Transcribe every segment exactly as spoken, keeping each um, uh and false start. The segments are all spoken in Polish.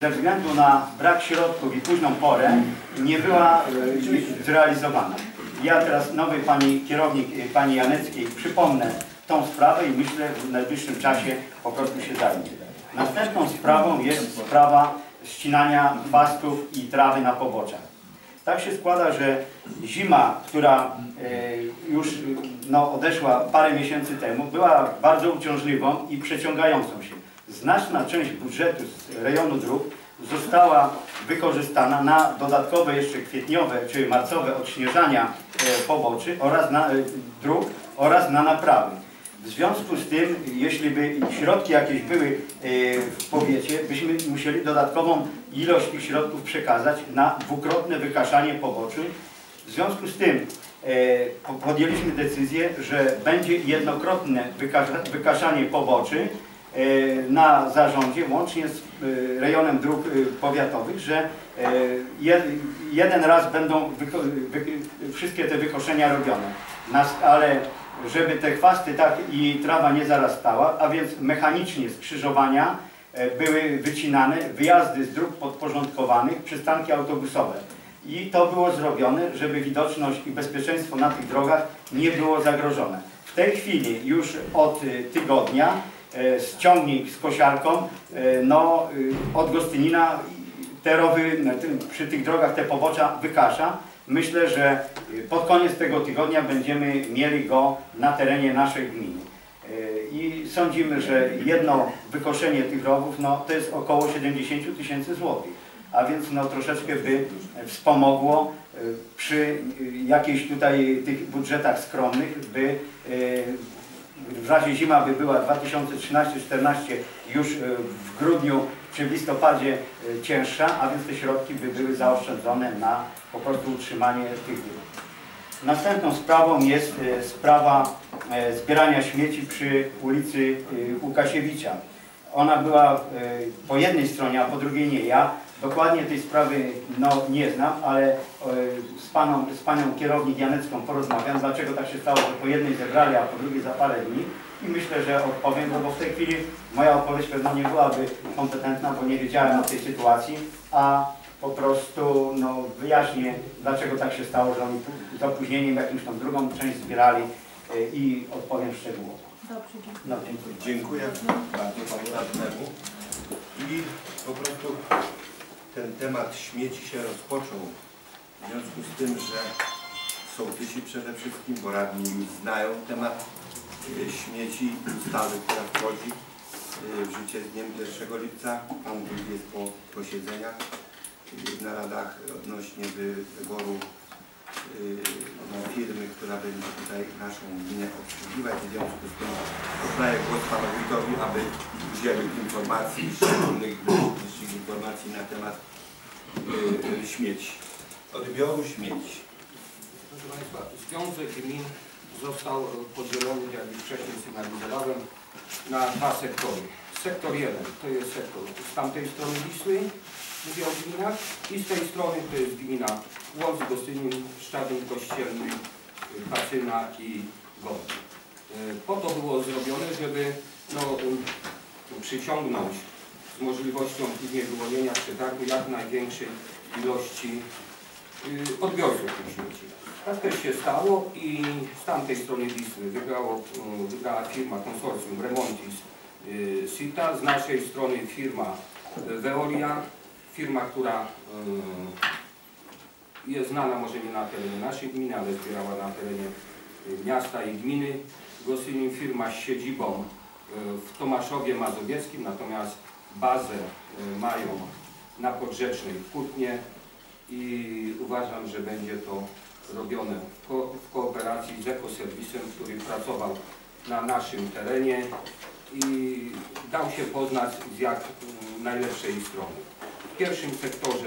Ze względu na brak środków i późną porę nie była zrealizowana. Ja teraz nowej pani kierownik, pani Janeckiej, przypomnę tą sprawę i myślę, że w najbliższym czasie po prostu się zajmie. Następną sprawą jest sprawa ścinania chwastów i trawy na poboczach. Tak się składa, że zima, która już no, odeszła parę miesięcy temu, była bardzo uciążliwą i przeciągającą się. Znaczna część budżetu z rejonu dróg została wykorzystana na dodatkowe jeszcze kwietniowe czy marcowe odśnieżania poboczy oraz na dróg oraz na naprawy. W związku z tym, jeśli by środki jakieś były w powiecie, byśmy musieli dodatkową ilość tych środków przekazać na dwukrotne wykaszanie poboczy. W związku z tym podjęliśmy decyzję, że będzie jednokrotne wykaszanie poboczy na zarządzie, łącznie z rejonem dróg powiatowych, że jeden raz będą wszystkie te wykoszenia robione. Ale żeby te chwasty tak i trawa nie zarastała, a więc mechanicznie skrzyżowania były wycinane, wyjazdy z dróg podporządkowanych, przystanki autobusowe. I to było zrobione, żeby widoczność i bezpieczeństwo na tych drogach nie było zagrożone. W tej chwili już od tygodnia ściągnik z kosiarką no, od Gostynina te rowy przy tych drogach, te pobocza wykasza. Myślę, że pod koniec tego tygodnia będziemy mieli go na terenie naszej gminy. I sądzimy, że jedno wykoszenie tych rowów no, to jest około siedemdziesiąt tysięcy złotych. A więc no, troszeczkę by wspomogło przy jakichś tutaj tych budżetach skromnych, by w razie zima by była dwa tysiące trzynaście czternaście już w grudniu czy w listopadzie cięższa, a więc te środki by były zaoszczędzone na po prostu utrzymanie tych dróg. Następną sprawą jest sprawa zbierania śmieci przy ulicy Łukasiewicza. Ona była po jednej stronie, a po drugiej nie. Ja dokładnie tej sprawy no, nie znam, ale z, paną, z panią kierownik Janecką porozmawiam, dlaczego tak się stało, że po jednej zebrali, a po drugiej za parę dni. I myślę, że odpowiem, bo w tej chwili moja odpowiedź pewno nie byłaby kompetentna, bo nie wiedziałem o tej sytuacji, a po prostu no, wyjaśnię, dlaczego tak się stało, że oni z opóźnieniem jakąś tą drugą część zbierali i odpowiem szczegółowo. Dobrze, dziękuję. No, dziękuję. Dziękuję bardzo panu radnemu. I po prostu ten temat śmieci się rozpoczął w związku z tym, że sołtysi przede wszystkim, bo radni już znają temat śmieci, ustawy, która wchodzi w życie z dniem pierwszego lipca. Pan Wójt jest po posiedzeniach w naradach odnośnie wyboru firmy, która będzie tutaj naszą gminę obsługiwać. W związku z tym oddaję głos panu wójtowi, aby udzielił informacji, szczególnych informacji na temat śmieci, odbioru śmieci. Proszę Państwa, Związek Gmin został podzielony, jak już wcześniej sygnalizowałem, na dwa sektory. Sektor jeden to jest sektor z tamtej strony Wisły, mówię o gminach, i z tej strony to jest gmina Łącz, Gostynin, Szczadyn, Kościelny, Pacyna i Gorki. Po to było zrobione, żeby no, przyciągnąć z możliwością później wyłonienia przetargu jak największej ilości odbiorców tych śmieci. Tak też się stało i z tamtej strony Wisły wygrało, wygrała firma konsorcjum Remontis Sita, z naszej strony firma Veolia, firma, która jest znana może nie na terenie naszej gminy, ale zbierała na terenie miasta i gminy Gostynin, firma z siedzibą w Tomaszowie Mazowieckim, natomiast bazę mają na Podrzecznej w Kutnie i uważam, że będzie to robione w, ko w kooperacji z ekoserwisem, który pracował na naszym terenie i dał się poznać z jak najlepszej strony. W pierwszym sektorze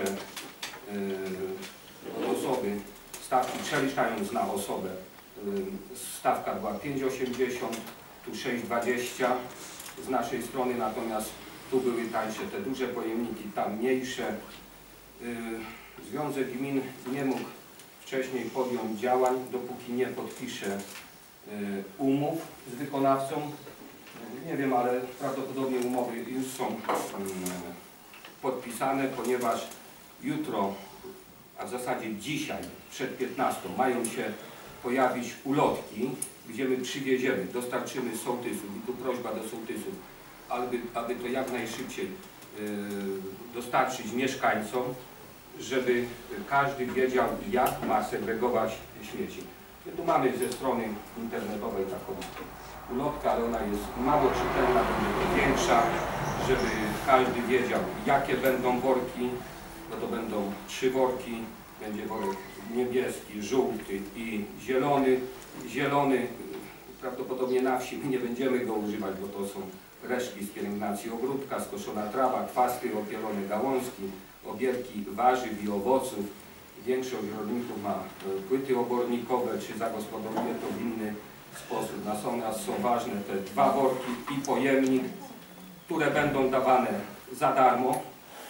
yy, osoby, stawki przeliczając na osobę, yy, stawka była pięć osiemdziesiąt, tu sześć dwadzieścia z naszej strony, natomiast tu były tańsze te duże pojemniki, tam mniejsze. Yy, Związek Gmin nie mógł wcześniej podjąć działań, dopóki nie podpisze umów z wykonawcą. Nie wiem, ale prawdopodobnie umowy już są podpisane, ponieważ jutro, a w zasadzie dzisiaj przed piętnastą mają się pojawić ulotki, gdzie my przywieziemy, dostarczymy sołtysów i tu prośba do sołtysów, aby, aby to jak najszybciej yy, dostarczyć mieszkańcom, żeby każdy wiedział, jak ma segregować śmieci. My tu mamy ze strony internetowej taką ulotkę, ale ona jest mało czytelna, będzie to większa, żeby każdy wiedział, jakie będą worki. No to będą trzy worki, będzie worek niebieski, żółty i zielony. Zielony prawdopodobnie na wsi my nie będziemy go używać, bo to są resztki z pielęgnacji ogródka, skoszona trawa, kwasty, opielone gałązki, obierki warzyw i owoców. Większość rolników ma płyty obornikowe, czy zagospodaruje to w inny sposób. Natomiast są ważne te dwa worki i pojemnik, które będą dawane za darmo.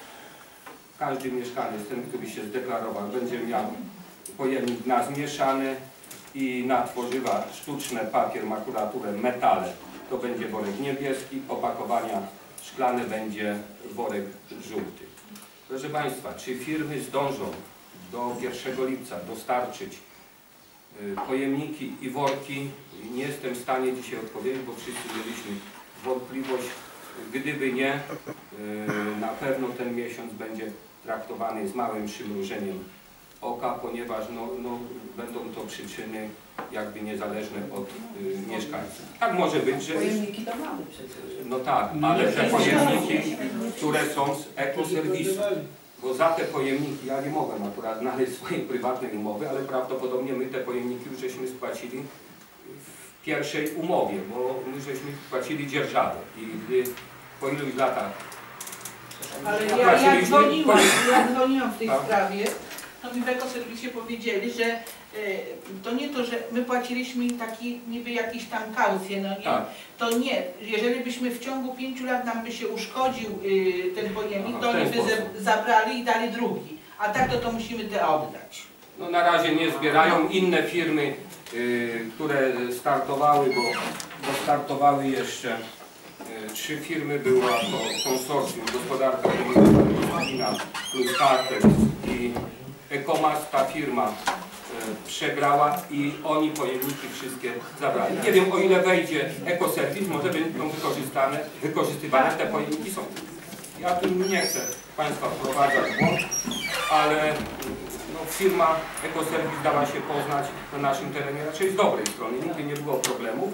Każdy mieszkaniec, ten, który się zdeklarował, będzie miał pojemnik na zmieszane i na tworzywa sztuczne, papier, makulaturę, metale. To będzie worek niebieski, opakowania szklane będzie worek żółty. Proszę Państwa, czy firmy zdążą do pierwszego lipca dostarczyć pojemniki i worki? Nie jestem w stanie dzisiaj odpowiedzieć, bo wszyscy mieliśmy wątpliwość. Gdyby nie, na pewno ten miesiąc będzie traktowany z małym przymrużeniem oka, ponieważ no, no, będą to przyczyny jakby niezależne od y, mieszkańców. Tak może być, że... Pojemniki to mamy przecież. No tak, ale te pojemniki, które są z ekoserwisu, bo za te pojemniki, ja nie mogę akurat znaleźć swojej prywatnej umowy, ale prawdopodobnie my te pojemniki już żeśmy spłacili w pierwszej umowie, bo my żeśmy płacili dzierżawę i gdy po iluś latach Ale ja, ja dzwoniłam, ja dzwoniłam w tej tak. sprawie, to mi w ekoserwisie powiedzieli, że y, to nie to, że my płaciliśmy taki niby jakiś tam kaucję, no nie, tak. to nie, jeżeli byśmy w ciągu pięciu lat nam by się uszkodził y, ten pojemnik, Aha, to oni by ze, zabrali i dali drugi, a tak to to musimy te oddać. No na razie nie zbierają. Inne firmy, y, które startowały, bo, bo startowały jeszcze y, trzy firmy, była to konsorcjum Gospodarka Komunalna plus Kartex i Ekomas, ta firma y, przegrała i oni pojemniki wszystkie zabrali. Nie wiem, o ile wejdzie ekoserwis, może będą wykorzystane, wykorzystywane te pojemniki są. Ja tu nie chcę Państwa wprowadzać w błąd, ale no, firma Ekoserwis dała się poznać na naszym terenie raczej z dobrej strony, nigdy nie było problemów.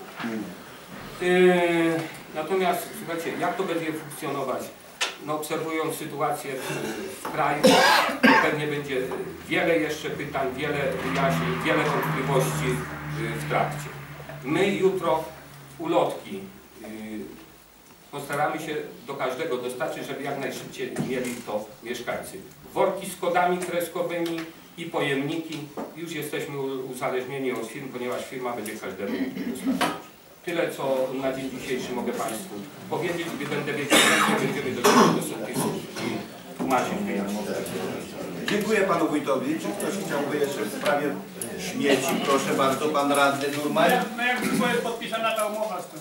Yy, natomiast słuchajcie, jak to będzie funkcjonować? No, obserwując sytuację w, w kraju, pewnie będzie wiele jeszcze pytań, wiele wyjaśnień, wiele wątpliwości yy, w trakcie. My jutro ulotki yy, postaramy się do każdego dostarczyć, żeby jak najszybciej mieli to mieszkańcy. Worki z kodami kreskowymi i pojemniki. Już jesteśmy uzależnieni od firm, ponieważ firma będzie każdemu dostarczać. Tyle, co na dzień dzisiejszy mogę Państwu powiedzieć. Gdy będę wiedział, jak będziemy do tego sołtysów i tłumaczyć wyjaśnić. Dziękuję Panu Wójtowi. Czy ktoś chciałby jeszcze w sprawie śmieci? Proszę bardzo, Pan Radny Durmaj. No jak długo jest podpisana ta umowa z tym?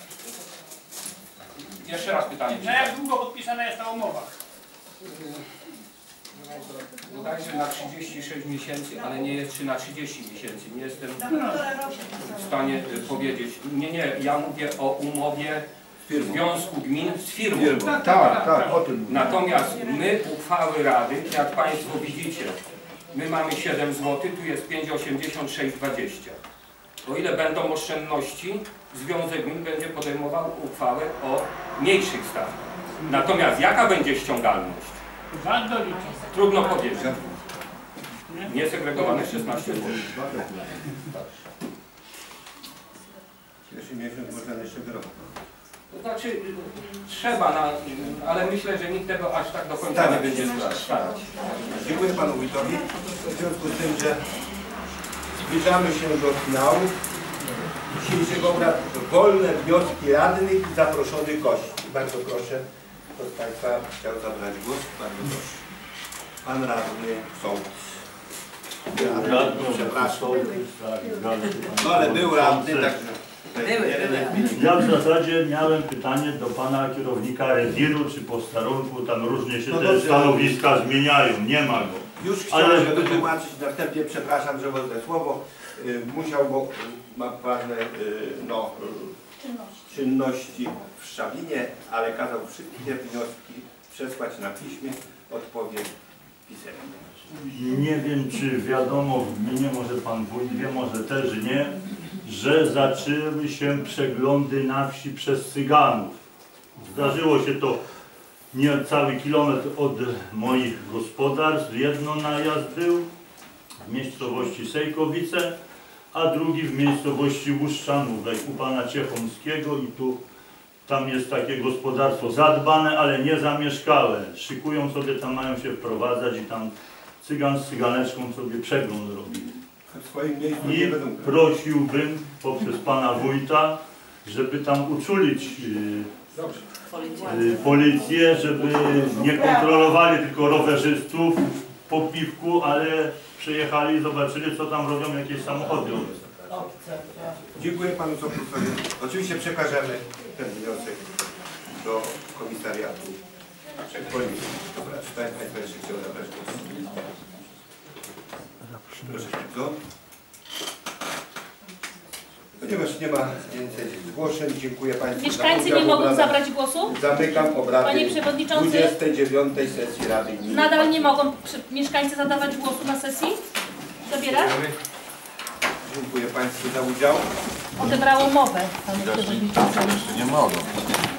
Jeszcze raz pytanie. No jak długo podpisana jest ta umowa? Bodajże na trzydzieści sześć miesięcy, ale nie jest czy na trzydzieści miesięcy. Nie jestem w stanie powiedzieć. Nie, nie, ja mówię o umowie Związku Gmin z firmą. Tak, tak, tak, o tym. Natomiast my uchwały Rady, jak Państwo widzicie, my mamy siedem złotych, tu jest pięć osiemdziesiąt sześć dwadzieścia. O ile będą oszczędności, Związek Gmin będzie podejmował uchwałę o mniejszych stawkach. Natomiast jaka będzie ściągalność? Trudno powiedzieć. Niesegregowane szesnaście złotych. Pierwszy miesiąc można jeszcze wyrok. To znaczy, trzeba, na, ale myślę, że nikt tego aż tak do końca nie będzie starać. Dziękuję Panu Wójtowi. W związku z tym, że zbliżamy się do finału dzisiejszego obrad, wolne wnioski radnych i zaproszonych gości. Bardzo proszę, kto z Państwa chciał zabrać głos? Bardzo proszę. Pan radny sołtys. Przepraszam. No ale był radny, także... Ja w zasadzie miałem pytanie do pana kierownika rewiru czy posterunku, tam różnie się No te dobrze. stanowiska zmieniają, nie ma go. Już chciałem, Ale- żeby tłumaczyć na wstępie, przepraszam, że wezmę słowo, y, musiał, bo y, ma pewne y, no, y, czynności w Szczawinie, ale kazał wszystkie wnioski przesłać na piśmie, odpowiedź pisemnie. Nie wiem, czy wiadomo w gminie, może pan wójt wie, może też nie, że zaczęły się przeglądy na wsi przez Cyganów. Zdarzyło się to nie cały kilometr od moich gospodarstw. Jedno najazd był w miejscowości Sejkowice, a drugi w miejscowości Łuszczanówek u pana Ciechomskiego i tu tam jest takie gospodarstwo zadbane, ale nie zamieszkałe. Szykują sobie, tam mają się wprowadzać i tam Cygan z Cyganeczką sobie przegląd robili. W swoim miejscu I nie będą grać. prosiłbym poprzez pana wójta, żeby tam uczulić y, Dobrze. y, policję, żeby nie kontrolowali tylko rowerzystów po piwku, ale przyjechali i zobaczyli, co tam robią jakieś samochody. Dziękuję panu Sokusowi. Oczywiście przekażemy ten wniosek do komisariatu policji. Dobra, czy państwo jeszcze chciał zabrać głos? Proszę bardzo. Ponieważ nie ma więcej zgłoszeń, dziękuję państwu. Mieszkańcy za nie udział w mogą obradach. zabrać głosu? Zamykam obrady Panie Przewodniczący? dwudziestej dziewiątej sesji Rady Gminy. Nadal nie mogą przy- mieszkańcy zadawać głosu na sesji? Zabierać? Dziękuję państwu za udział. Odebrało mowę panu przewodniczącemu. Nie mogą.